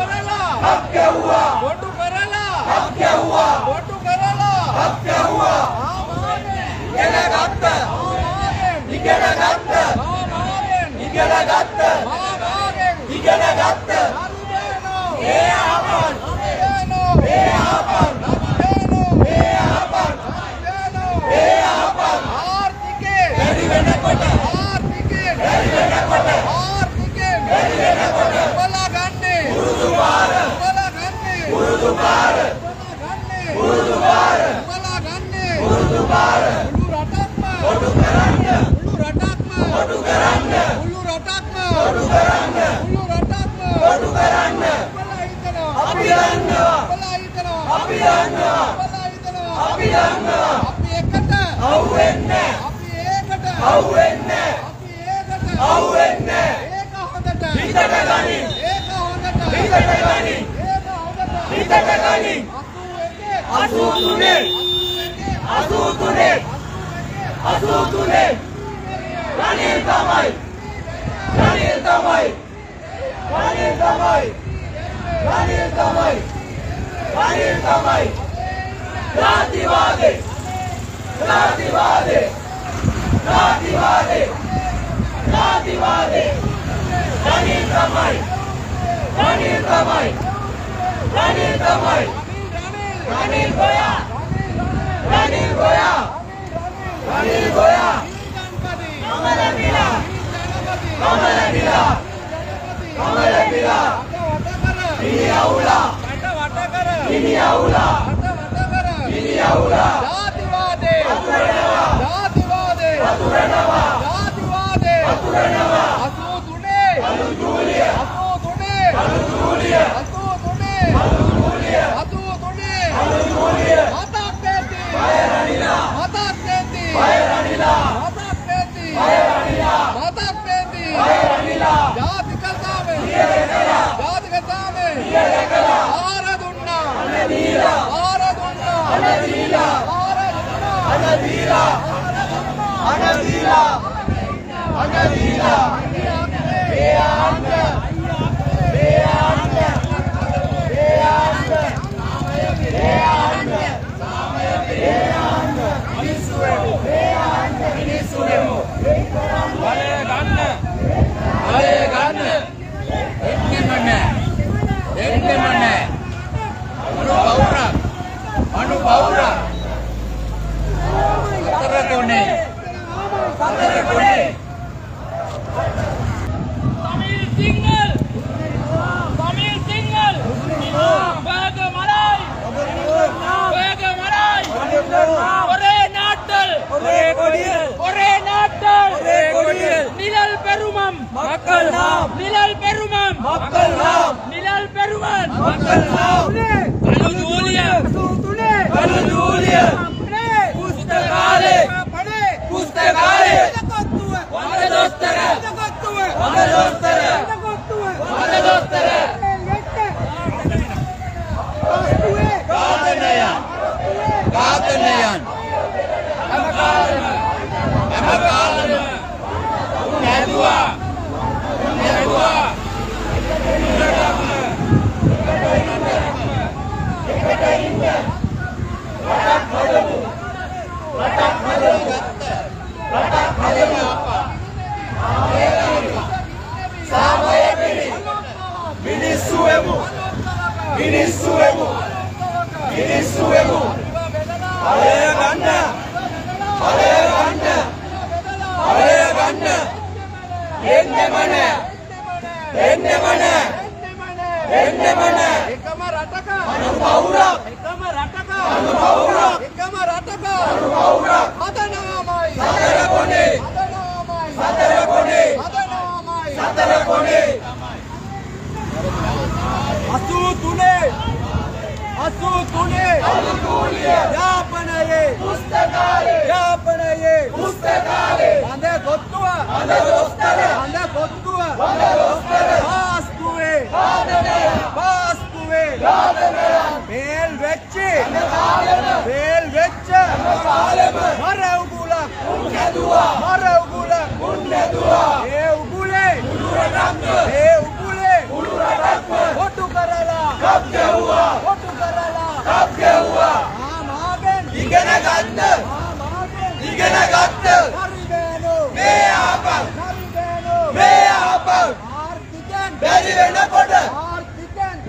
Votu kara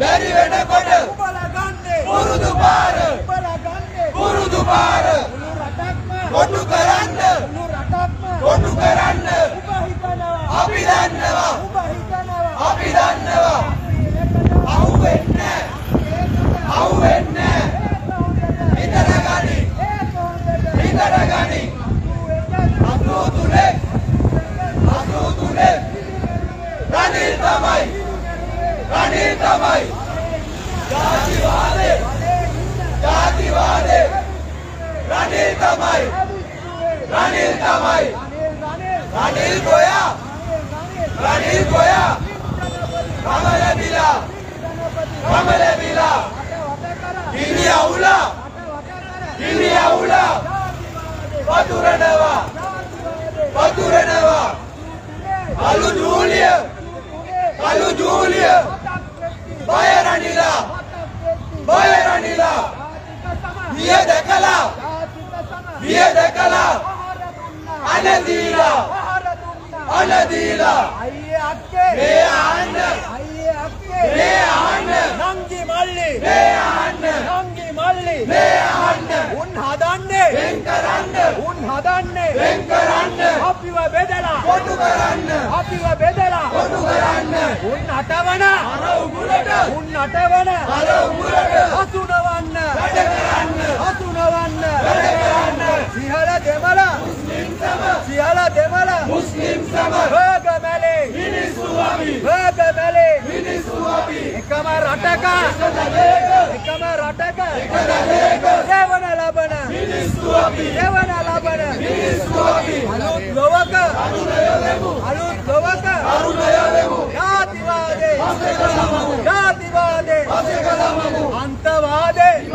බැරි වෙනකොට උඹලා ගන්නේ පුරුදු පාර උඹලා ගන්නේ පුරුදු පාර මුළු රටක්ම කොටු කරන්න මුළු රටක්ම කොටු කරන්න උඹ හිතනවා අපි දන්නවා උඹ හිතනවා අපි දන්නවා අහුවෙන්නේ අහුවෙන්නේ හිතර ගනි හිතර ගනි අතුතුලේ රනිල් තමයි ජාතිවාදේ රනිල් තමයි රනිල් ගෝයා කමලබිලා ගිනි අවුලා වතුරනවා කලු ජූලිය බය රනිලා විය දැකලා අනදීලා අයියේ අක්කේ මේ ආන්න නංගි මල්ලි උන් හදන්නේ අපිව බෙදලා කොටු කරන්න උන් නටවන හසුනවන්න සිහල දෙමළ මුස්ලිම් සම වගමැලේ එකම රටක සෙවන ලබන අලුත් ලොවක ජාතිවාදේ අන්තවාදේ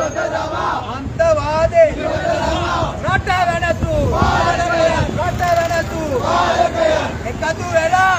රට වෙනසු එකතු වෙලා